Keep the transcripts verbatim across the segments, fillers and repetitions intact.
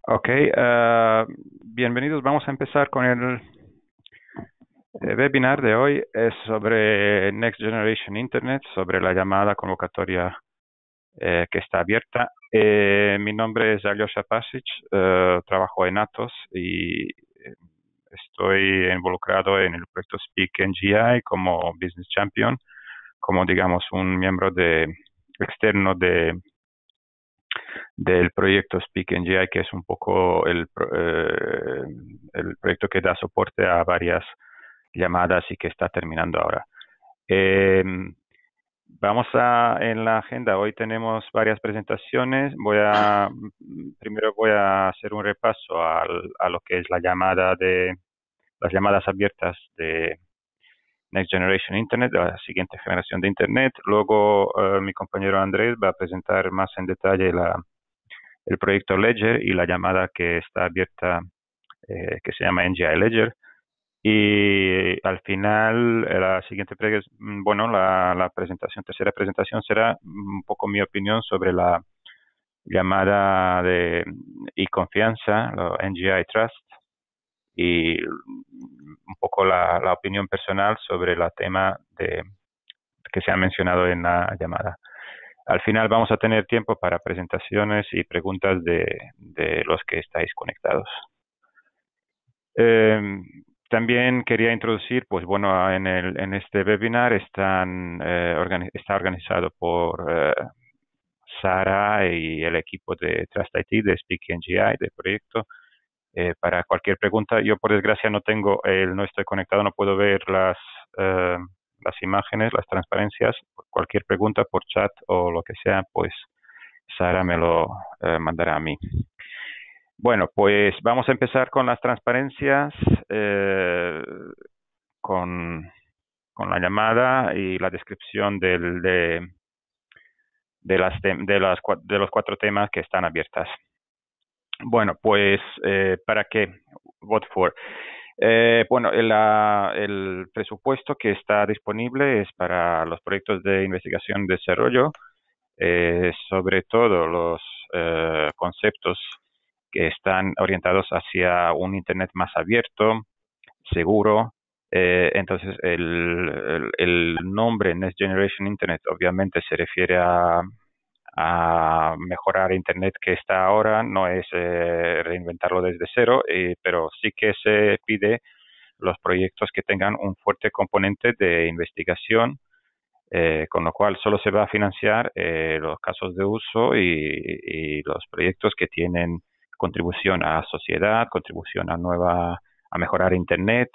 Ok, ah, bienvenidos. Vamos a empezar con el eh, webinar de hoy. Es sobre Next Generation Internet, sobre la llamada convocatoria eh, que está abierta. Eh, mi nombre es Alyosha Pasic, eh, trabajo en Atos y eh, estoy involucrado en el proyecto Speak N G I como Business Champion, como digamos un miembro de externo de del proyecto Speak N G I, que es un poco el, eh, el proyecto que da soporte a varias llamadas y que está terminando ahora. Eh, vamos a, en la agenda, hoy tenemos varias presentaciones. Voy a, primero voy a hacer un repaso al, a lo que es la llamada de, las llamadas abiertas de Next Generation Internet, de la siguiente generación de Internet. Luego eh, mi compañero Andrés va a presentar más en detalle la, el proyecto Ledger y la llamada que está abierta, eh, que se llama N G I Ledger. Y al final, eh, la siguiente, bueno, la, la presentación, tercera presentación será un poco mi opinión sobre la llamada de y confianza, lo N G I Trust, y un poco la, la opinión personal sobre el tema de, que se ha mencionado en la llamada. Al final vamos a tener tiempo para presentaciones y preguntas de, de los que estáis conectados. Eh, también quería introducir, pues bueno, en, el, en este webinar están, eh, organi está organizado por eh, Sara y el equipo de Trust I T, de Speak N G I, del proyecto. Eh, para cualquier pregunta, yo por desgracia no tengo, el, no estoy conectado, no puedo ver las, eh, las imágenes, las transparencias. Cualquier pregunta por chat o lo que sea, pues Sara me lo eh, mandará a mí. Bueno, pues vamos a empezar con las transparencias, eh, con, con la llamada y la descripción del, de, de, las de, las, de los cuatro temas que están abiertas. Bueno, pues, eh, ¿para qué? What for? Eh, bueno, el, el presupuesto que está disponible es para los proyectos de investigación y desarrollo, eh, sobre todo los eh, conceptos que están orientados hacia un Internet más abierto, seguro. Eh, entonces, el, el, el nombre Next Generation Internet obviamente se refiere a, a mejorar Internet que está ahora, no es eh, reinventarlo desde cero, eh, pero sí que se pide los proyectos que tengan un fuerte componente de investigación, eh, con lo cual solo se va a financiar eh, los casos de uso y, y los proyectos que tienen contribución a sociedad, contribución a nueva, a mejorar Internet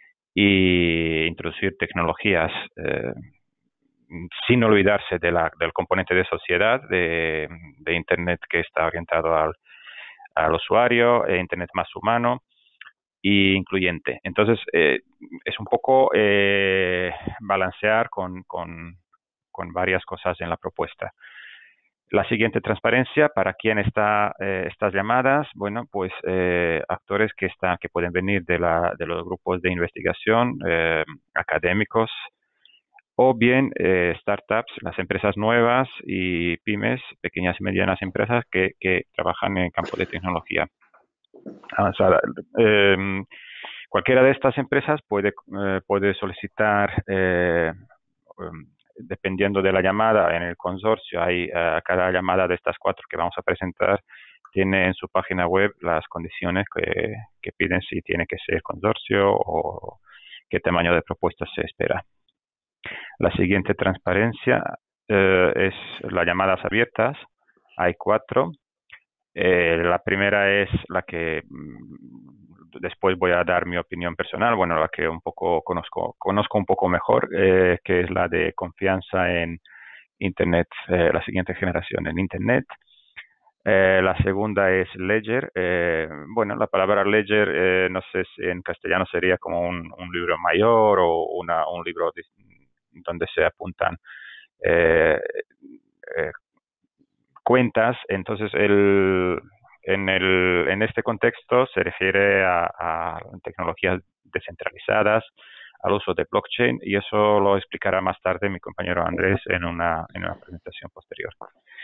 y introducir tecnologías, eh, sin olvidarse de la, del componente de sociedad, de, de Internet que está orientado al, al usuario, e Internet más humano y incluyente. Entonces, eh, es un poco eh, balancear con, con, con varias cosas en la propuesta. La siguiente transparencia, ¿para quién está eh, estas llamadas? Bueno, pues eh, actores que, están, que pueden venir de, la, de los grupos de investigación, eh, académicos, o bien eh, startups, las empresas nuevas y pymes, pequeñas y medianas empresas que, que trabajan en el campo de tecnología avanzada. Eh, cualquiera de estas empresas puede, eh, puede solicitar, eh, um, dependiendo de la llamada en el consorcio, hay uh, cada llamada de estas cuatro que vamos a presentar tiene en su página web las condiciones que, que piden, si tiene que ser consorcio o qué tamaño de propuesta se espera. La siguiente transparencia eh, es las llamadas abiertas. Hay cuatro. Eh, la primera es la que mm, después voy a dar mi opinión personal, bueno, la que un poco conozco, conozco un poco mejor, eh, que es la de confianza en Internet, eh, la siguiente generación en Internet. Eh, la segunda es Ledger. Eh, bueno, la palabra Ledger, eh, no sé si en castellano sería como un, un libro mayor o una, un libro de, donde se apuntan eh, eh, cuentas. Entonces, el, en, el, en este contexto se refiere a, a tecnologías descentralizadas, al uso de blockchain, y eso lo explicará más tarde mi compañero Andrés en una, en una presentación posterior.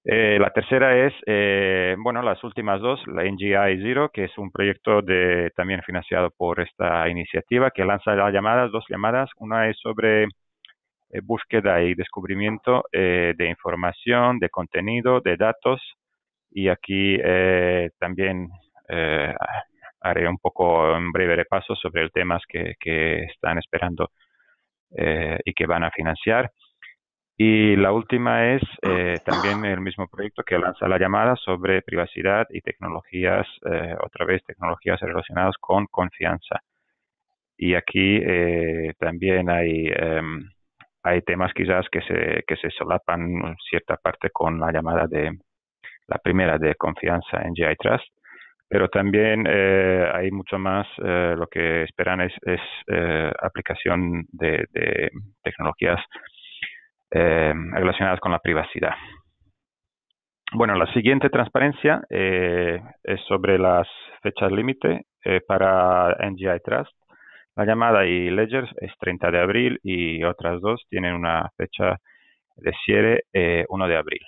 Eh, la tercera es, eh, bueno, las últimas dos, la N G I Zero, que es un proyecto de, también financiado por esta iniciativa, que lanza las llamadas, dos llamadas. Una es sobre eh, búsqueda y descubrimiento eh, de información, de contenido, de datos. Y aquí eh, también eh, haré un poco un breve repaso sobre el temas que, que están esperando eh, y que van a financiar. Y la última es eh, también el mismo proyecto que lanza la llamada sobre privacidad y tecnologías, eh, otra vez tecnologías relacionadas con confianza. Y aquí eh, también hay, eh, hay temas quizás que se, que se solapan en cierta parte con la llamada de la primera de confianza en G I Trust, pero también eh, hay mucho más, eh, lo que esperan es, es eh, aplicación de, de tecnologías eh, relacionadas con la privacidad. Bueno, la siguiente transparencia eh, es sobre las fechas límite eh, para N G I Trust. La llamada y Ledger es treinta de abril y otras dos tienen una fecha de cierre eh, uno de abril.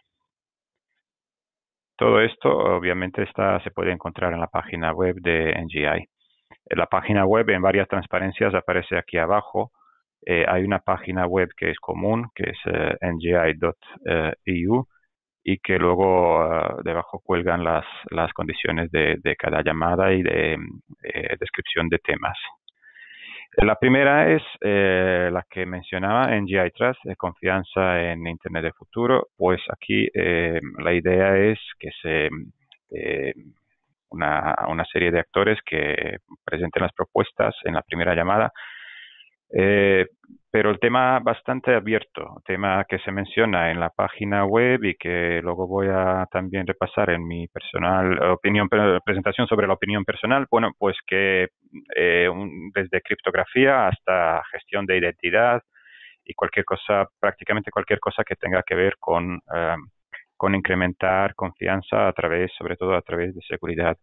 Todo esto obviamente está, se puede encontrar en la página web de N G I. En la página web, en varias transparencias, aparece aquí abajo. Eh, hay una página web que es común, que es eh, N G I punto E U, y que luego uh, debajo cuelgan las, las condiciones de, de cada llamada y de eh, descripción de temas. La primera es eh, la que mencionaba, N G I Trust, de confianza en Internet del futuro. Pues aquí eh, la idea es que se eh, una, una serie de actores que presenten las propuestas en la primera llamada. Eh, pero el tema bastante abierto, tema que se menciona en la página web y que luego voy a también repasar en mi personal opinión, presentación sobre la opinión personal, bueno, pues que eh, un, desde criptografía hasta gestión de identidad y cualquier cosa, prácticamente cualquier cosa que tenga que ver con, uh, con incrementar confianza a través, sobre todo a través de seguridad.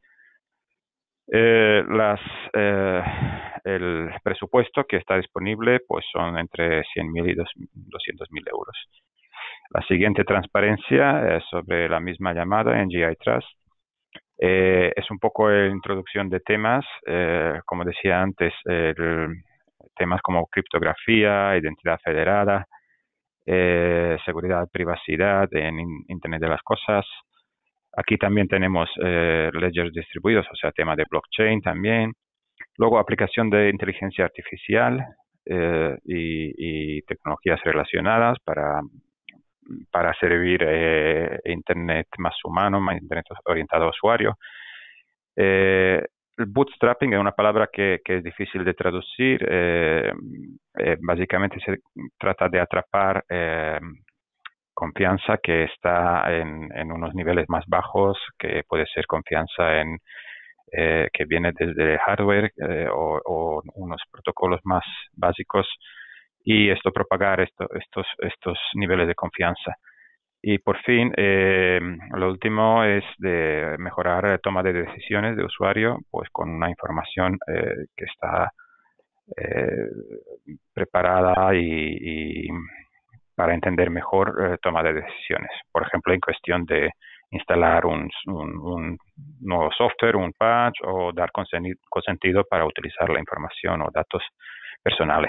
Eh, las, eh, el presupuesto que está disponible pues son entre cien mil y doscientos mil euros. La siguiente transparencia es sobre la misma llamada en G I Trust. Eh, es un poco la introducción de temas, eh, como decía antes, el, temas como criptografía, identidad federada, eh, seguridad, privacidad en Internet de las cosas. Aquí también tenemos eh, ledgers distribuidos, o sea, tema de blockchain también. Luego, aplicación de inteligencia artificial eh, y, y tecnologías relacionadas para, para servir eh, Internet más humano, más Internet orientado a usuario. Eh, el bootstrapping es una palabra que, que es difícil de traducir. Eh, eh, básicamente se trata de atrapar eh, confianza que está en, en unos niveles más bajos, que puede ser confianza en eh, que viene desde hardware eh, o, o unos protocolos más básicos, y esto propagar esto, estos, estos niveles de confianza. Y por fin, eh, lo último es de mejorar la toma de decisiones de usuario, pues con una información eh, que está eh, preparada y, y para entender mejor eh, toma de decisiones. Por ejemplo, en cuestión de instalar un, un, un nuevo software, un patch o dar consentido para utilizar la información o datos personales.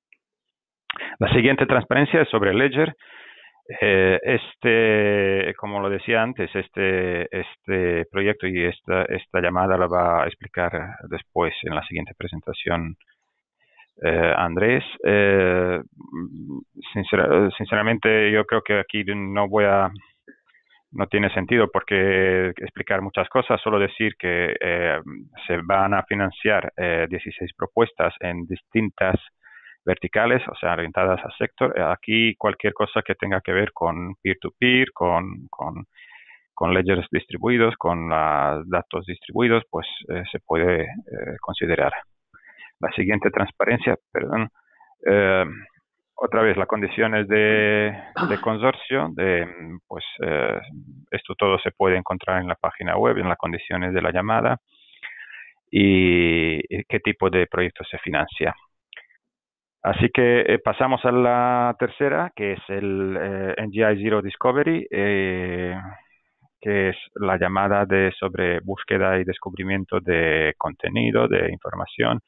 La siguiente transparencia es sobre Ledger. Eh, este, como lo decía antes, este, este proyecto y esta, esta llamada la va a explicar después en la siguiente presentación eh, Andrés. Eh, sincera, sinceramente, yo creo que aquí no voy a, no tiene sentido porque explicar muchas cosas, solo decir que eh, se van a financiar eh, dieciséis propuestas en distintas verticales, o sea, orientadas al sector. Aquí cualquier cosa que tenga que ver con peer-to-peer, con, con, con ledgers distribuidos, con los datos distribuidos, pues eh, se puede eh, considerar. La siguiente transparencia, perdón, eh, otra vez las condiciones de, de consorcio, de, pues eh, esto todo se puede encontrar en la página web, en las condiciones de la llamada y, y qué tipo de proyecto se financia. Así que eh, pasamos a la tercera, que es el eh, N G I Zero Discovery, eh, que es la llamada de sobre búsqueda y descubrimiento de contenido, de información.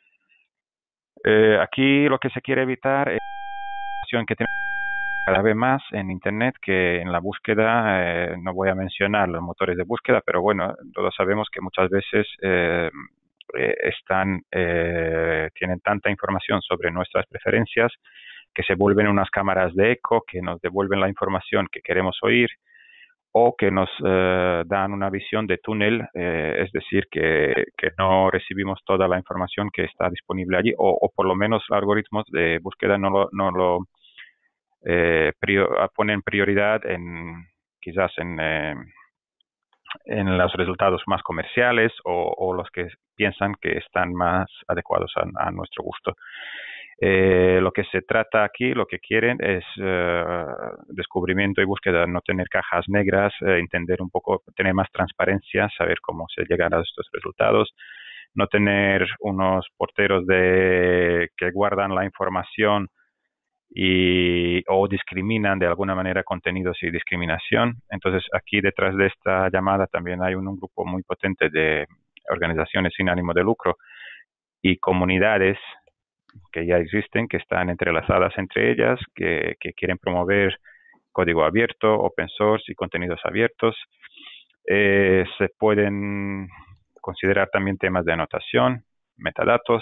Eh, aquí lo que se quiere evitar es la situación que tenemos cada vez más en Internet, que en la búsqueda, eh, no voy a mencionar los motores de búsqueda, pero bueno, todos sabemos que muchas veces eh, eh, están, eh, tienen tanta información sobre nuestras preferencias que se vuelven unas cámaras de eco que nos devuelven la información que queremos oír o que nos eh, dan una visión de túnel, eh, es decir, que, que no recibimos toda la información que está disponible allí o, o por lo menos los algoritmos de búsqueda no lo, no lo eh, prior, ponen prioridad en quizás en, eh, en los resultados más comerciales o, o los que piensan que están más adecuados a, a nuestro gusto. Eh, lo que se trata aquí, lo que quieren es eh, descubrimiento y búsqueda, no tener cajas negras, eh, entender un poco, tener más transparencia, saber cómo se llegan a estos resultados, no tener unos porteros de que guardan la información y o discriminan de alguna manera contenidos y discriminación. Entonces, aquí detrás de esta llamada también hay un, un grupo muy potente de organizaciones sin ánimo de lucro y comunidades que ya existen, que están entrelazadas entre ellas, que, que quieren promover código abierto, open source y contenidos abiertos. Eh, se pueden considerar también temas de anotación, metadatos.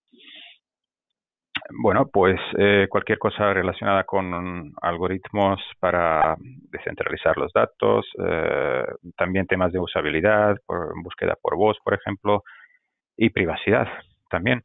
Bueno, pues eh, cualquier cosa relacionada con algoritmos para descentralizar los datos, eh, también temas de usabilidad, por, búsqueda por voz, por ejemplo, y privacidad también.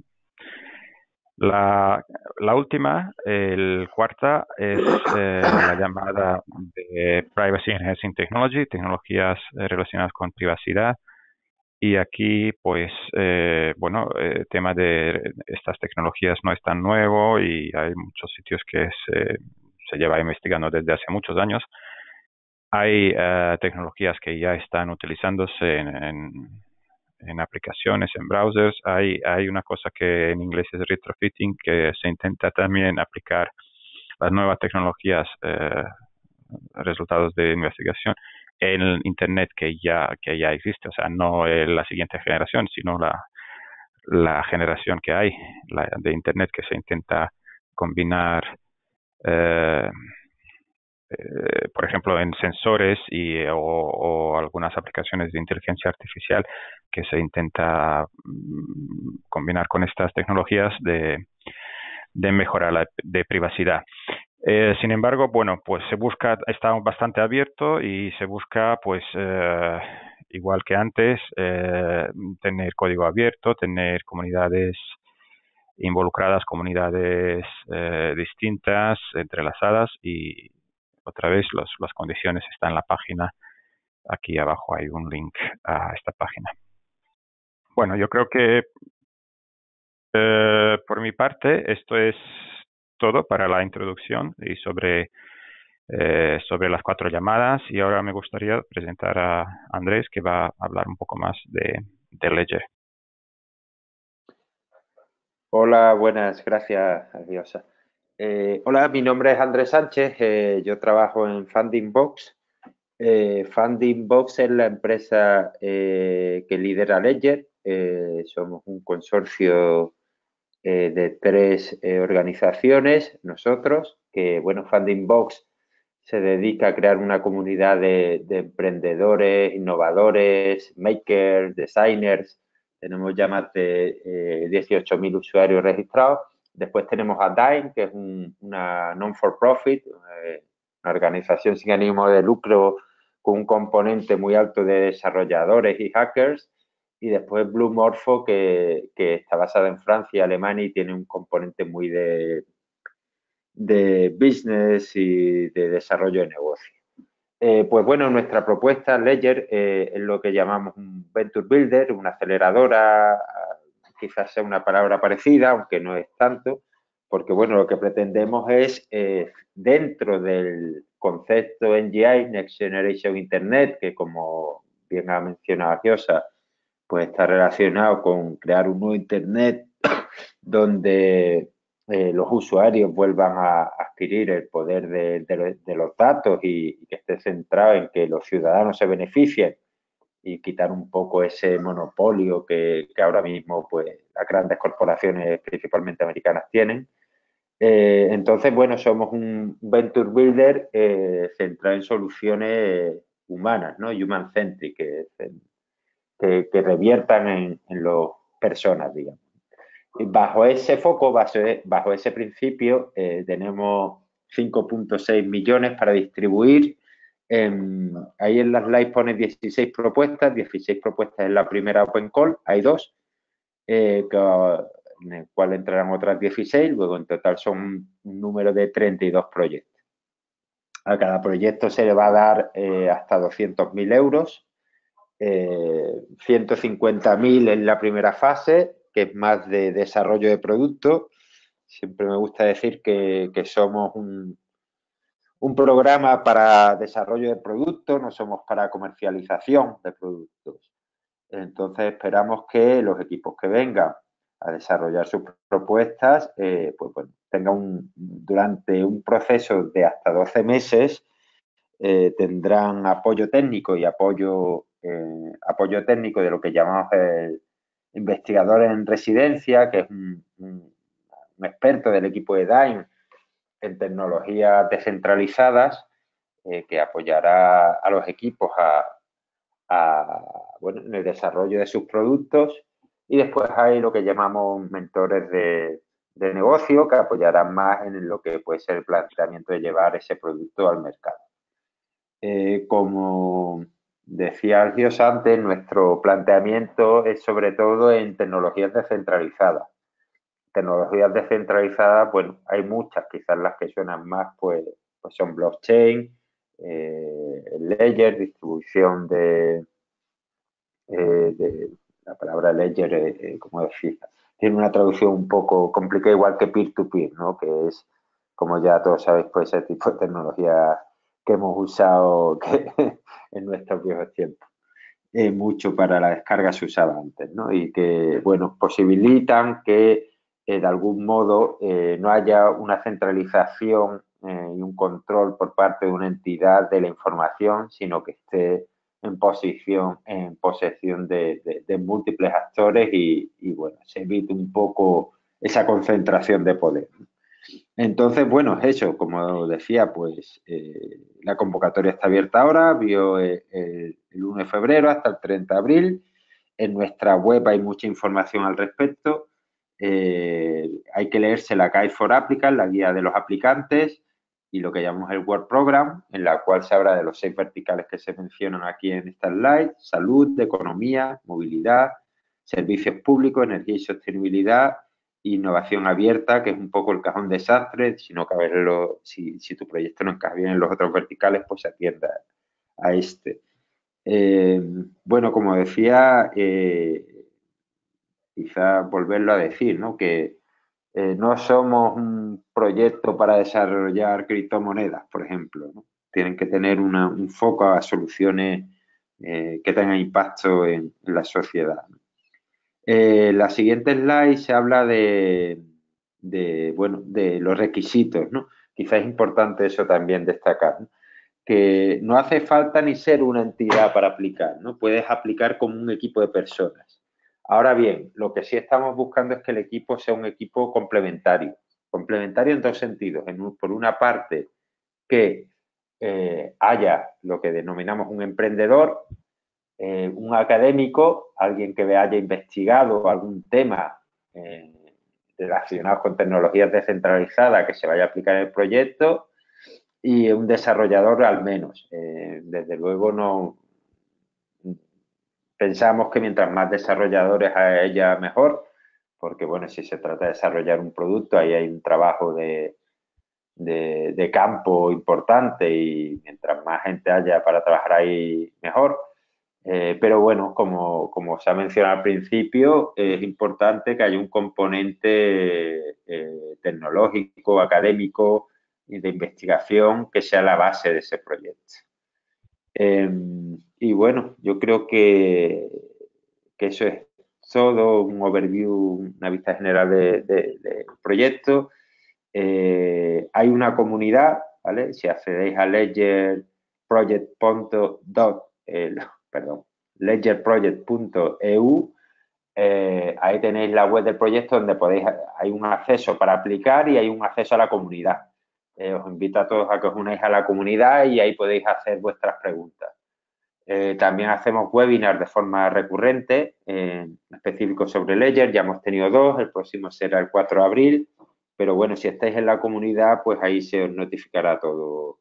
La, la última, el cuarta, es eh, la llamada de Privacy Enhancing Technology, tecnologías eh, relacionadas con privacidad. Y aquí, pues, eh, bueno, el tema de estas tecnologías no es tan nuevo y hay muchos sitios que se, se lleva investigando desde hace muchos años. Hay uh, tecnologías que ya están utilizándose en, en, en aplicaciones, en browsers. Hay, hay una cosa que en inglés es retrofitting, que se intenta también aplicar las nuevas tecnologías, eh, resultados de investigación en el Internet que ya, que ya existe, o sea, no la siguiente generación, sino la, la generación que hay, la de Internet, que se intenta combinar, eh, eh, por ejemplo, en sensores y, o, o algunas aplicaciones de inteligencia artificial, que se intenta mm, combinar con estas tecnologías de, de mejora la, de privacidad. Eh, sin embargo, bueno, pues se busca, está bastante abierto y se busca, pues, eh, igual que antes, eh, tener código abierto, tener comunidades involucradas, comunidades eh, distintas, entrelazadas y otra vez los, las condiciones están en la página. Aquí abajo hay un link a esta página. Bueno, yo creo que eh, por mi parte esto es todo para la introducción y sobre Eh, sobre las cuatro llamadas y ahora me gustaría presentar a Andrés que va a hablar un poco más de, de Ledger. Hola, buenas, gracias, Diosa. Eh, hola, mi nombre es Andrés Sánchez, eh, yo trabajo en Funding Box. Eh, Funding Box es la empresa eh, que lidera Ledger. Eh, somos un consorcio eh, de tres eh, organizaciones, nosotros, que, bueno, Funding Box se dedica a crear una comunidad de, de emprendedores, innovadores, makers, designers. Tenemos ya más de eh, dieciocho mil usuarios registrados. Después tenemos a Dime, que es un, una non-for-profit, eh, una organización sin ánimo de lucro con un componente muy alto de desarrolladores y hackers. Y después Blue Morpho, que, que está basada en Francia y Alemania y tiene un componente muy de, de business y de desarrollo de negocio. Eh, pues bueno, nuestra propuesta Ledger eh, es lo que llamamos un Venture Builder, una aceleradora, quizás sea una palabra parecida, aunque no es tanto, porque bueno, lo que pretendemos es, eh, dentro del concepto N G I, Next Generation Internet, que como bien ha mencionado Giosa, pues está relacionado con crear un nuevo Internet donde eh, los usuarios vuelvan a adquirir el poder de, de, de los datos y, y que esté centrado en que los ciudadanos se beneficien y quitar un poco ese monopolio que, que ahora mismo pues, las grandes corporaciones, principalmente americanas, tienen. Eh, entonces, bueno, somos un venture builder eh, centrado en soluciones humanas, ¿no? Human-centric, que, que, que, reviertan en, en las personas, digamos. Y bajo ese foco, bajo, bajo ese principio, eh, tenemos cinco punto seis millones para distribuir. En, ahí en las slides pone dieciséis propuestas, dieciséis propuestas en la primera Open Call, hay dos, eh, que, en el cual entrarán otras dieciséis, luego en total son un, un número de treinta y dos proyectos. A cada proyecto se le va a dar eh, hasta doscientos mil euros, eh, ciento cincuenta mil en la primera fase, que es más de desarrollo de producto. Siempre me gusta decir que, que somos un, un programa para desarrollo de productos, no somos para comercialización de productos. Entonces esperamos que los equipos que vengan a desarrollar sus propuestas, eh, pues, pues tengan un, durante un proceso de hasta doce meses, eh, tendrán apoyo técnico y apoyo, eh, apoyo técnico de lo que llamamos el investigador en residencia, que es un, un, un experto del equipo de Daim en tecnologías descentralizadas, eh, que apoyará a los equipos a, a, bueno, en el desarrollo de sus productos. Y después hay lo que llamamos mentores de, de negocio, que apoyarán más en lo que puede ser el planteamiento de llevar ese producto al mercado. Eh, como decía Algios antes, nuestro planteamiento es sobre todo en tecnologías descentralizadas. Tecnologías descentralizadas, bueno, hay muchas, quizás las que suenan más, pues, pues son blockchain, eh, ledger, distribución de, eh, de la palabra ledger, eh, eh, como decía, tiene una traducción un poco complicada, igual que peer-to-peer, ¿no? Que es, como ya todos sabéis, pues ese tipo de tecnología que hemos usado que, en nuestros viejos tiempos. Eh, mucho para la descarga se usaba antes, ¿no? Y que, bueno, posibilitan que eh, de algún modo eh, no haya una centralización eh, y un control por parte de una entidad de la información, sino que esté en posición, en posesión de, de, de múltiples actores y, y, bueno, se evite un poco esa concentración de poder. Entonces, bueno, eso, como decía, pues eh, la convocatoria está abierta ahora, vio el, el, el uno de febrero hasta el treinta de abril. En nuestra web hay mucha información al respecto. Eh, hay que leerse la Guide for Applicants, la guía de los aplicantes, y lo que llamamos el Work Program, en la cual se habla de los seis verticales que se mencionan aquí en esta slide: salud, economía, movilidad, servicios públicos, energía y sostenibilidad, innovación abierta, que es un poco el cajón desastre. Si no cabe en lo, si, si tu proyecto no encaja bien en los otros verticales, pues se atienda a este. Eh, bueno, como decía, eh, quizá volverlo a decir, ¿no? Que eh, no somos un proyecto para desarrollar criptomonedas, por ejemplo, ¿no? Tienen que tener una, un foco a soluciones eh, que tengan impacto en, en la sociedad, ¿no? Eh, la siguiente slide se habla de, de, bueno, de los requisitos, ¿no? Quizás es importante eso también destacar, ¿no? Que no hace falta ni ser una entidad para aplicar, ¿no? Puedes aplicar como un equipo de personas. Ahora bien, lo que sí estamos buscando es que el equipo sea un equipo complementario. Complementario en dos sentidos. En, por una parte, que eh, haya lo que denominamos un emprendedor, eh, un académico, alguien que haya investigado algún tema eh, relacionado con tecnologías descentralizadas que se vaya a aplicar en el proyecto, y un desarrollador al menos. Eh, desde luego no pensamos que mientras más desarrolladores haya mejor, porque bueno, si se trata de desarrollar un producto, ahí hay un trabajo de, de, de campo importante y mientras más gente haya para trabajar ahí, mejor. Eh, pero bueno, como, como se ha mencionado al principio, eh, es importante que haya un componente eh, tecnológico, académico y de investigación que sea la base de ese proyecto. Eh, y bueno, yo creo que, que eso es todo, un overview, una vista general del de, de proyecto. Eh, hay una comunidad, ¿vale? Si accedéis a ledger project punto dot, eh, perdón, ledgerproject punto e u, eh, ahí tenéis la web del proyecto donde podéis, hay un acceso para aplicar y hay un acceso a la comunidad. Eh, os invito a todos a que os unáis a la comunidad y ahí podéis hacer vuestras preguntas. Eh, también hacemos webinars de forma recurrente, eh, específicos sobre Ledger. Ya hemos tenido dos, el próximo será el cuatro de abril. Pero bueno, si estáis en la comunidad, pues ahí se os notificará todo.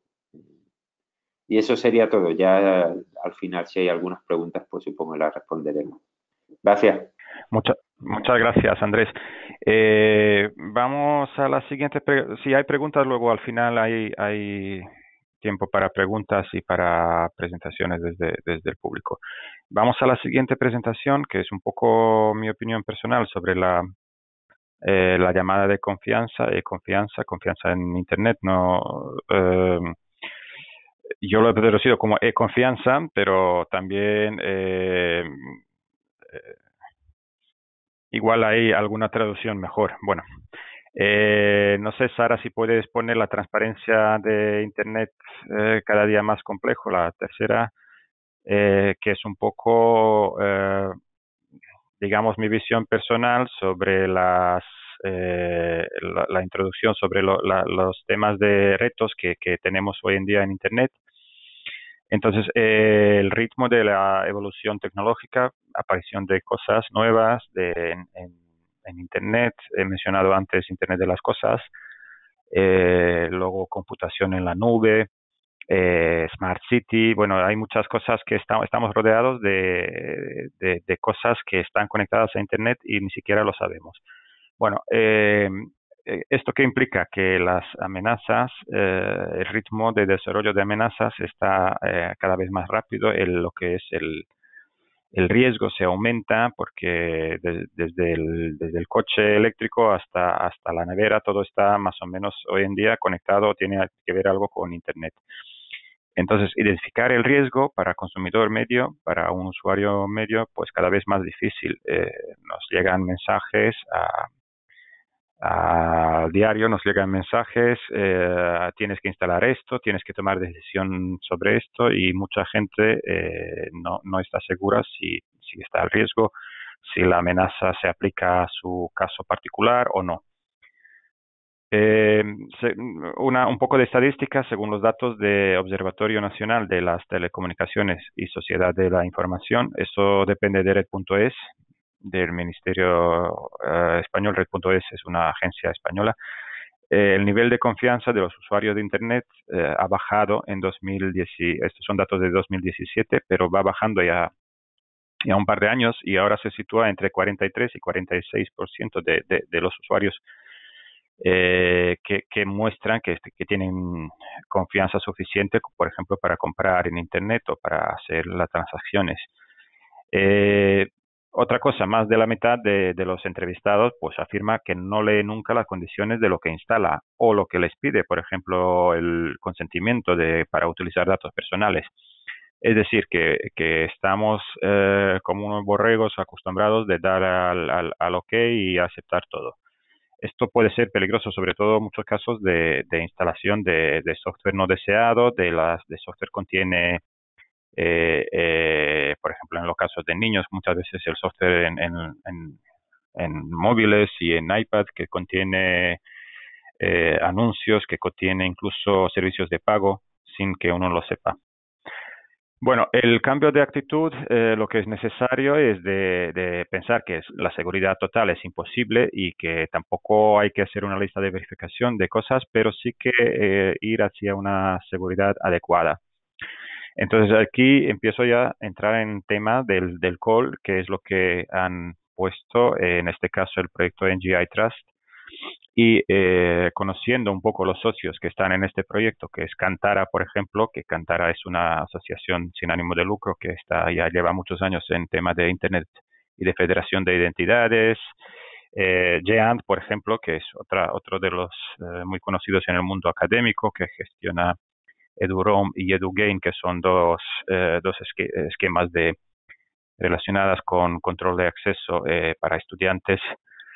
Y eso sería todo. Ya al final, si hay algunas preguntas, pues supongo que las responderemos. Gracias. Mucha- muchas gracias, Andrés. Eh, vamos a la siguiente. pre- Si hay preguntas, luego al final hay, hay tiempo para preguntas y para presentaciones desde, desde el público. Vamos a la siguiente presentación, que es un poco mi opinión personal sobre la, eh, la llamada de confianza y confianza, confianza en Internet. No, eh, yo lo he traducido como e-confianza, pero también eh, eh, igual hay alguna traducción mejor. Bueno, eh, no sé, Sara, si puedes poner la transparencia de Internet eh, cada día más complejo, la tercera, eh, que es un poco, eh, digamos, mi visión personal sobre las, eh, la, la introducción sobre lo- la- los temas de retos que, que tenemos hoy en día en Internet. Entonces, eh, el ritmo de la evolución tecnológica, aparición de cosas nuevas de, en, en- en Internet, he mencionado antes Internet de las cosas, eh, luego computación en la nube, eh, Smart City, bueno, hay muchas cosas que estamos, estamos rodeados de, de, de cosas que están conectadas a Internet y ni siquiera lo sabemos. Bueno, eh, eh, ¿esto qué implica? Que las amenazas, eh, el ritmo de desarrollo de amenazas está eh, cada vez más rápido, el, lo que es el, el riesgo se aumenta porque de- desde, el, desde el coche eléctrico hasta, hasta la nevera todo está más o menos hoy en día conectado, tiene que ver algo con Internet. Entonces, identificar el riesgo para consumidor medio, para un usuario medio, pues cada vez más difícil. Eh, nos llegan mensajes a al diario, nos llegan mensajes, eh, tienes que instalar esto, tienes que tomar decisión sobre esto y mucha gente eh, no, no está segura si, si está al riesgo, si la amenaza se aplica a su caso particular o no. Eh, se- una, un poco de estadística, según los datos de Observatorio Nacional de las Telecomunicaciones y Sociedad de la Información, eso depende de red.es, del Ministerio eh, Español. Red.es es una agencia española. Eh, el nivel de confianza de los usuarios de Internet eh, ha bajado en dos mil diez, estos son datos de dos mil diecisiete, pero va bajando ya, ya un par de años y ahora se sitúa entre cuarenta y tres y cuarenta y seis por ciento de, de, de los usuarios eh, que, que muestran que, que tienen confianza suficiente, por ejemplo, para comprar en Internet o para hacer las transacciones. Eh, Otra cosa, más de la mitad de, de los entrevistados pues afirma que no lee nunca las condiciones de lo que instala o lo que les pide, por ejemplo, el consentimiento de, para utilizar datos personales. Es decir, que, que estamos eh, como unos borregos acostumbrados de dar al, al, al OK y aceptar todo. Esto puede ser peligroso, sobre todo en muchos casos de, de instalación de, de software no deseado, de las de software contiene, eh, eh, por ejemplo, en los casos de niños, muchas veces el software en, en, en, en móviles y en iPad que contiene eh, anuncios, que contiene incluso servicios de pago sin que uno lo sepa. Bueno, el cambio de actitud, eh, lo que es necesario es de, de pensar que es, la seguridad total es imposible y que tampoco hay que hacer una lista de verificación de cosas, pero sí que eh, ir hacia una seguridad adecuada. Entonces aquí empiezo ya a entrar en tema del, del call, que es lo que han puesto, eh, en este caso el proyecto N G I Trust, y eh, conociendo un poco los socios que están en este proyecto, que es Cantara, por ejemplo, que Cantara es una asociación sin ánimo de lucro que está ya lleva muchos años en temas de Internet y de federación de identidades. Eh, Geant, por ejemplo, que es otra, otro de los eh, muy conocidos en el mundo académico, que gestiona EduRoam y EduGain, que son dos, eh, dos esque esquemas de relacionadas con control de acceso eh, para estudiantes.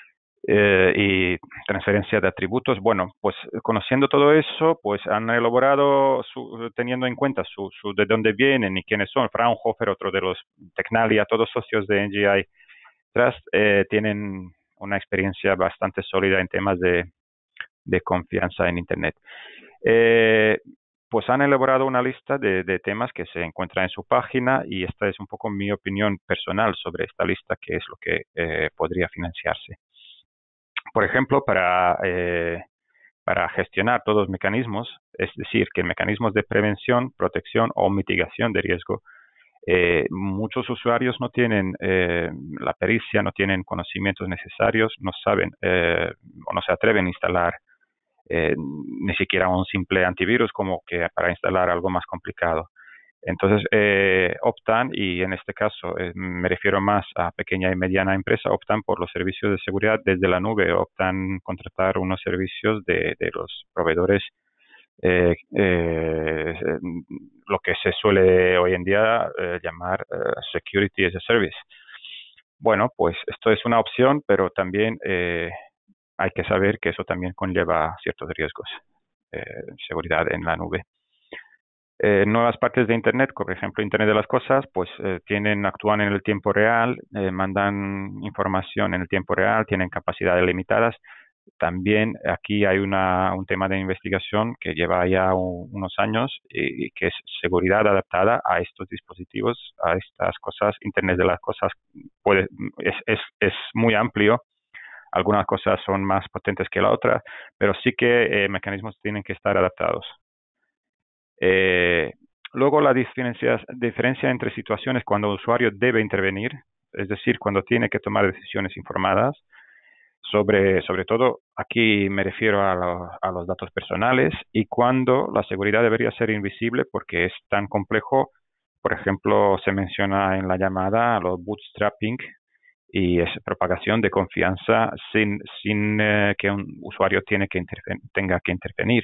eh, y transferencia de atributos. Bueno, pues conociendo todo eso, pues han elaborado, su, teniendo en cuenta su, su, de dónde vienen y quiénes son. Fraunhofer, otro de los Tecnalia, todos socios de N G I Trust, eh, tienen una experiencia bastante sólida en temas de, de confianza en Internet. Eh, pues han elaborado una lista de, de, temas que se encuentran en su página y esta es un poco mi opinión personal sobre esta lista, que es lo que eh, podría financiarse. Por ejemplo, para, eh, para gestionar todos los mecanismos, es decir, que mecanismos de prevención, protección o mitigación de riesgo, eh, muchos usuarios no tienen eh, la pericia, no tienen conocimientos necesarios, no saben eh, o no se atreven a instalar eh, ni siquiera un simple antivirus como que para instalar algo más complicado. Entonces eh, optan, y en este caso eh, me refiero más a pequeña y mediana empresa, optan por los servicios de seguridad desde la nube, optan contratar unos servicios de, de los proveedores, eh, eh, lo que se suele hoy en día eh, llamar eh, Security as a Service. Bueno, pues esto es una opción, pero también eh, hay que saber que eso también conlleva ciertos riesgos. Eh, seguridad en la nube. Eh, nuevas partes de Internet, por ejemplo, Internet de las Cosas, pues eh, tienen, actúan en el tiempo real, eh, mandan información en el tiempo real, tienen capacidades limitadas. También aquí hay una, un tema de investigación que lleva ya un, unos años y, y que es seguridad adaptada a estos dispositivos, a estas cosas. Internet de las Cosas puede, es, es, es muy amplio. Algunas cosas son más potentes que la otra, pero sí que eh, mecanismos tienen que estar adaptados. Eh, luego la diferencia, diferencia entre situaciones cuando el usuario debe intervenir, es decir, cuando tiene que tomar decisiones informadas, sobre, sobre todo aquí me refiero a, lo, a los datos personales, y cuando la seguridad debería ser invisible porque es tan complejo. Por ejemplo, se menciona en la llamada los bootstrapping, y es propagación de confianza sin, sin eh, que un usuario tiene que tenga que intervenir.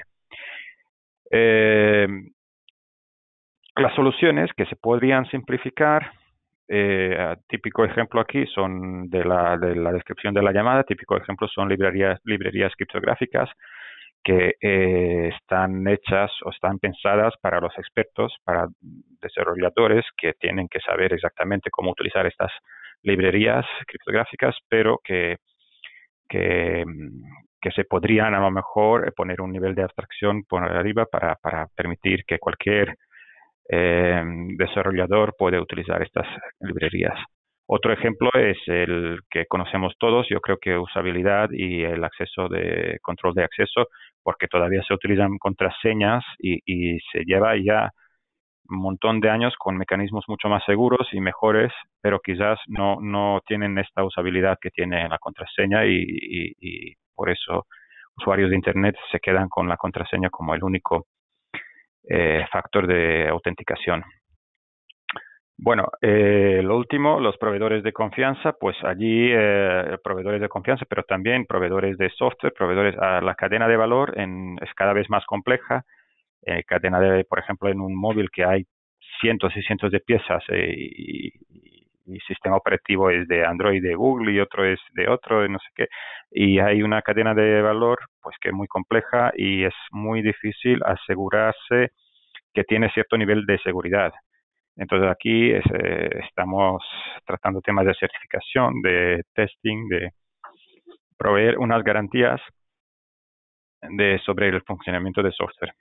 Eh, las soluciones que se podrían simplificar, eh, típico ejemplo aquí son de la, de la descripción de la llamada, típico ejemplo son librerías, librerías criptográficas que eh, están hechas o están pensadas para los expertos, para desarrolladores que tienen que saber exactamente cómo utilizar estas librerías criptográficas, pero que, que, que se podrían a lo mejor poner un nivel de abstracción por arriba para, para permitir que cualquier eh, desarrollador puede utilizar estas librerías. Otro ejemplo es el que conocemos todos, yo creo que usabilidad y el acceso de control de acceso, porque todavía se utilizan contraseñas y, y se lleva ya un montón de años con mecanismos mucho más seguros y mejores, pero quizás no, no tienen esta usabilidad que tiene la contraseña y, y, y por eso usuarios de Internet se quedan con la contraseña como el único eh, factor de autenticación. Bueno, eh, lo último, los proveedores de confianza, pues allí eh, proveedores de confianza, pero también proveedores de software, proveedores a la cadena de valor en, es cada vez más compleja. Eh, cadena de, por ejemplo, en un móvil que hay cientos y cientos de piezas eh, y, y sistema operativo es de Android de Google y otro es de otro, no sé qué, y hay una cadena de valor pues que es muy compleja y es muy difícil asegurarse que tiene cierto nivel de seguridad. Entonces aquí es, eh, estamos tratando temas de certificación, de testing, de proveer unas garantías de, sobre el funcionamiento del software.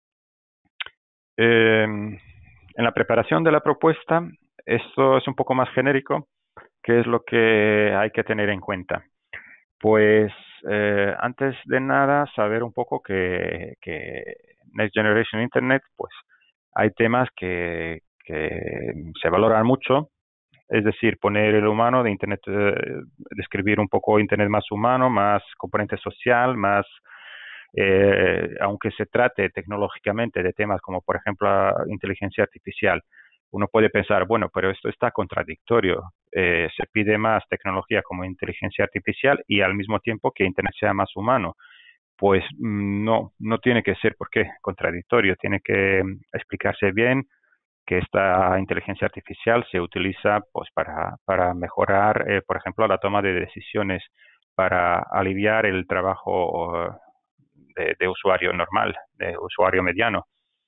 Eh, en la preparación de la propuesta, esto es un poco más genérico, ¿qué es lo que hay que tener en cuenta? Pues eh, antes de nada, saber un poco que, que Next Generation Internet, pues hay temas que, que se valoran mucho, es decir, poner el humano de Internet, eh, describir un poco Internet más humano, más componente social, más, eh, aunque se trate tecnológicamente de temas como, por ejemplo, la inteligencia artificial, uno puede pensar, bueno, pero esto está contradictorio. Eh, se pide más tecnología como inteligencia artificial y al mismo tiempo que Internet sea más humano. Pues no, no tiene que ser porque contradictorio, tiene que explicarse bien que esta inteligencia artificial se utiliza pues para, para mejorar, eh, por ejemplo, la toma de decisiones para aliviar el trabajo de, de usuario normal, de usuario mediano.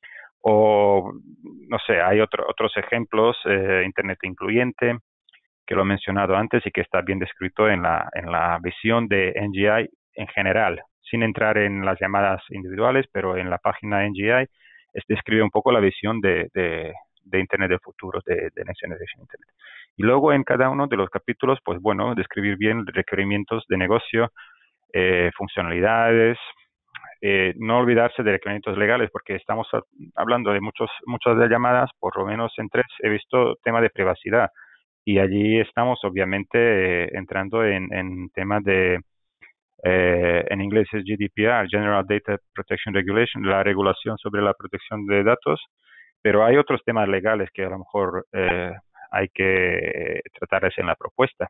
O, no sé, hay otro, otros ejemplos, eh, Internet incluyente, que lo he mencionado antes y que está bien descrito en la, en la visión de N G I en general, sin entrar en las llamadas individuales, pero en la página N G I es, describe un poco la visión de, de, de Internet del futuro, de, de Next Generation Internet. Y luego en cada uno de los capítulos, pues bueno, describir bien requerimientos de negocio, eh, funcionalidades, eh, no olvidarse de requerimientos legales, porque estamos hablando de muchos, muchas de llamadas, por lo menos en tres he visto tema de privacidad, y allí estamos obviamente eh, entrando en, en temas de, eh, en inglés es G D P R, General Data Protection Regulation, la regulación sobre la protección de datos, pero hay otros temas legales que a lo mejor eh, hay que tratarles en la propuesta.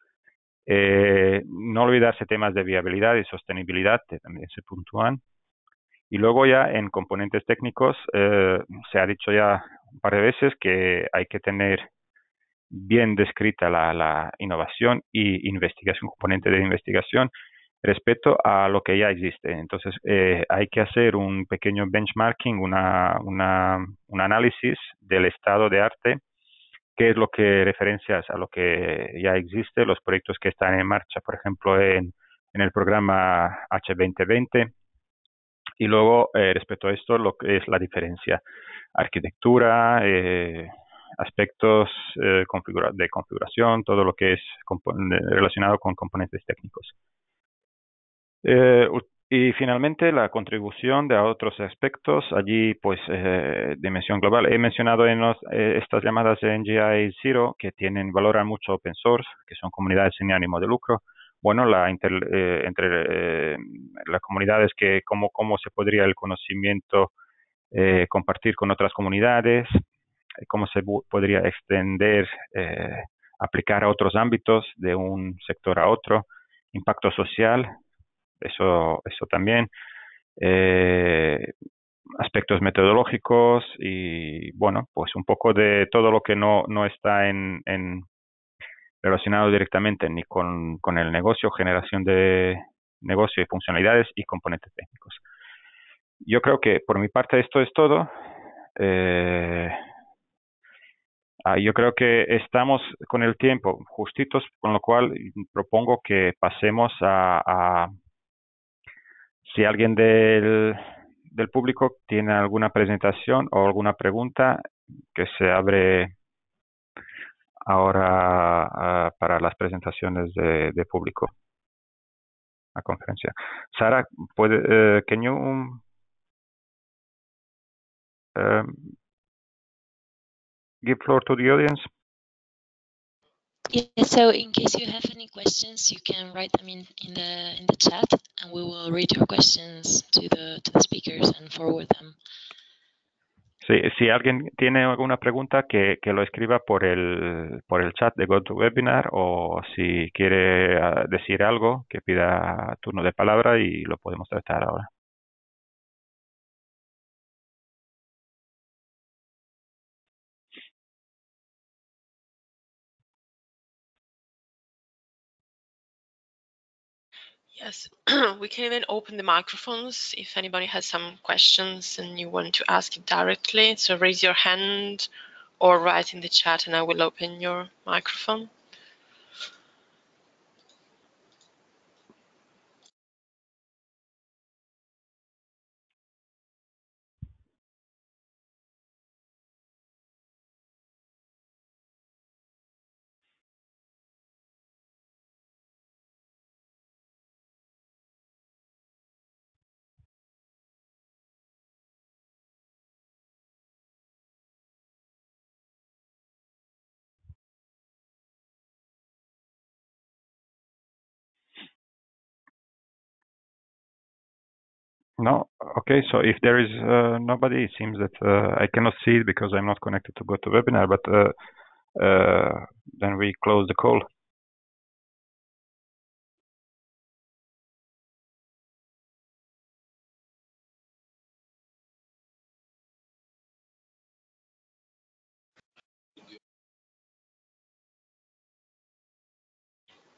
Eh, no olvidarse temas de viabilidad y sostenibilidad, que también se puntúan. Y luego ya en componentes técnicos, eh, se ha dicho ya un par de veces que hay que tener bien descrita la, la innovación y investigación, componente de investigación, respecto a lo que ya existe. Entonces, eh, hay que hacer un pequeño benchmarking, una, una, un análisis del estado de arte, qué es lo que referencias a lo que ya existe, los proyectos que están en marcha, por ejemplo, en, en el programa H veinte veinte, y luego, eh, respecto a esto, lo que es la diferencia, arquitectura, eh, aspectos eh, configura de configuración, todo lo que es relacionado con componentes técnicos. Eh, y finalmente, la contribución de otros aspectos, allí, pues, eh, dimensión global. He mencionado en los, eh, estas llamadas de N G I Zero, que tienen, valoran mucho open source, que son comunidades sin ánimo de lucro. Bueno, la inter, eh, entre eh, las comunidades, que cómo, cómo se podría el conocimiento eh, compartir con otras comunidades, cómo se podría extender, eh, aplicar a otros ámbitos de un sector a otro, impacto social, eso, eso también, eh, aspectos metodológicos y, bueno, pues un poco de todo lo que no, no está en, en relacionado directamente ni con, con el negocio, generación de negocio y funcionalidades y componentes técnicos. Yo creo que por mi parte esto es todo. Eh, ah, yo creo que estamos con el tiempo justitos, con lo cual propongo que pasemos a, a si alguien del, del público tiene alguna presentación o alguna pregunta, que se abre ahora uh, para las presentaciones de, de público a conferencia. Sara, puede, uh, can you um, um, give floor to the audience? Yeah, so in case you have any questions, you can write them in, in the in the chat, and we will read your questions to the to the speakers and forward them. Sí, si alguien tiene alguna pregunta, que, que lo escriba por el por el chat de GoToWebinar, o si quiere uh, decir algo, que pida turno de palabra y lo podemos tratar ahora. Yes, we can even open the microphones if anybody has some questions and you want to ask it directly. So raise your hand or write in the chat and I will open your microphone. No? Okay, so if there is uh, nobody, it seems that uh, I cannot see it because I'm not connected to GoToWebinar, but uh, uh, then we close the call.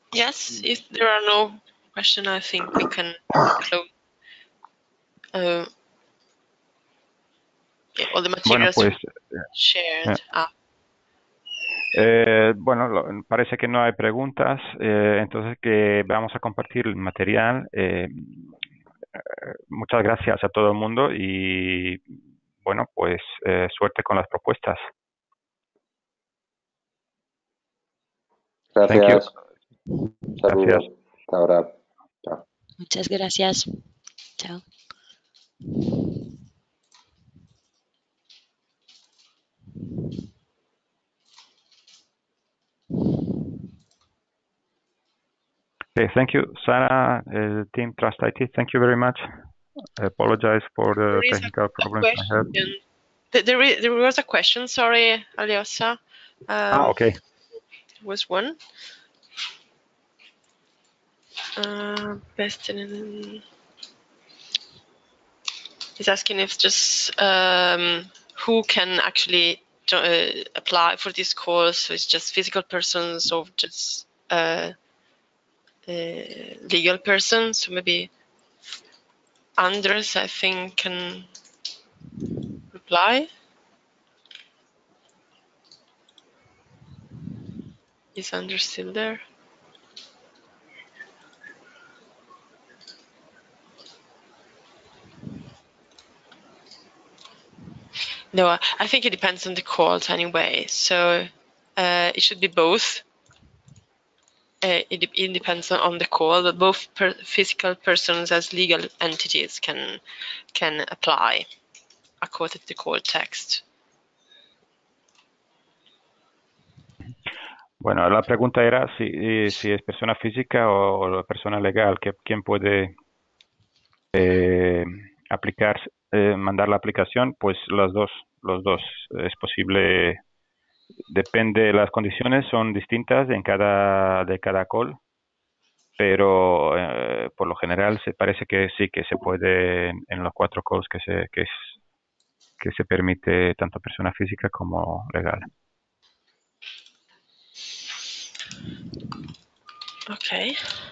Yes, if there are no questions, I think we can close. Uh, yeah, all the Bueno, materials pues shared. eh, Ah, eh, bueno, lo- parece que no hay preguntas, eh, entonces que vamos a compartir el material. Eh, eh, muchas gracias a todo el mundo y bueno, pues eh, suerte con las propuestas. Thank you. Gracias. Saludos. Gracias. Hasta ahora. Chao. Muchas gracias. Chao. Okay, thank you, Sarah, uh, Team Trust I T. Thank you very much. I apologize for the there is technical a problems I had. question. There, there, is, there was a question, sorry, Aliosa. Um, Ah, okay. There was one. Uh, best in, he's asking if just um, who can actually uh, apply for this course. So it's just physical persons or just uh, uh, legal persons. So maybe Anders, I think, can reply. Is Anders still there? No, I think it depends on the calls anyway. So uh, it should be both. Uh, it, it depends on the call, but both per physical persons as legal entities can can apply according to the call text. Bueno, la pregunta era si, si es persona física o, o persona legal, que, quién puede eh, aplicar, eh, mandar la aplicación. Pues los dos, los dos es posible. Depende, las condiciones son distintas en cada de cada call, pero eh, por lo general se parece que sí que se puede en, en los cuatro calls que se que es que se permite tanto persona física como legal. Okay.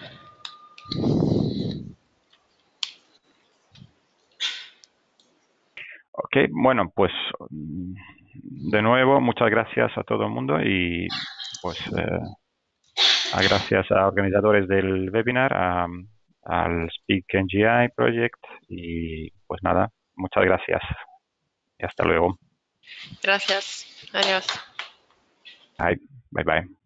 Ok, bueno, pues de nuevo muchas gracias a todo el mundo y pues eh, a gracias a organizadores del webinar, a, al Speak N G I Project y pues nada, muchas gracias y hasta luego. Gracias. Adiós. Bye, bye bye.